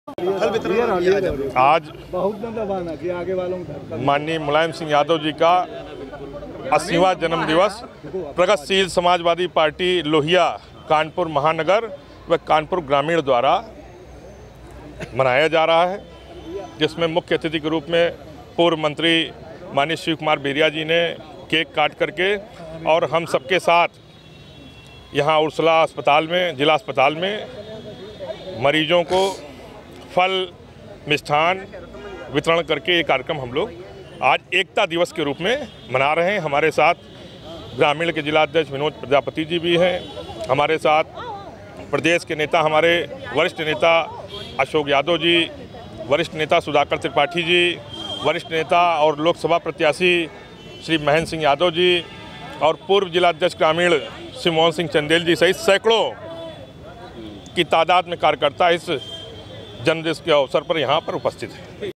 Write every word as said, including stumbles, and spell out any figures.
आज माननीय मुलायम सिंह यादव जी का अस्सीवां जन्म दिवस प्रगतिशील समाजवादी पार्टी लोहिया कानपुर महानगर व कानपुर ग्रामीण द्वारा मनाया जा रहा है, जिसमें मुख्य अतिथि के रूप में पूर्व मंत्री माननीय शिव कुमार बेरिया जी ने केक काट करके और हम सबके साथ यहाँ उर्सला अस्पताल में जिला अस्पताल में मरीजों को फल मिष्ठान वितरण करके ये कार्यक्रम हम लोग आज एकता दिवस के रूप में मना रहे हैं। हमारे साथ ग्रामीण के जिला अध्यक्ष विनोद प्रजापति जी भी हैं, हमारे साथ प्रदेश के नेता हमारे वरिष्ठ नेता अशोक यादव जी, वरिष्ठ नेता सुधाकर त्रिपाठी जी, वरिष्ठ नेता और लोकसभा प्रत्याशी श्री महेंद्र सिंह यादव जी और पूर्व जिला अध्यक्ष ग्रामीण श्री मोहन सिंह चंदेल जी सहित सैकड़ों की तादाद में कार्यकर्ता इस जन्मदिवस के अवसर पर यहाँ पर उपस्थित हैं।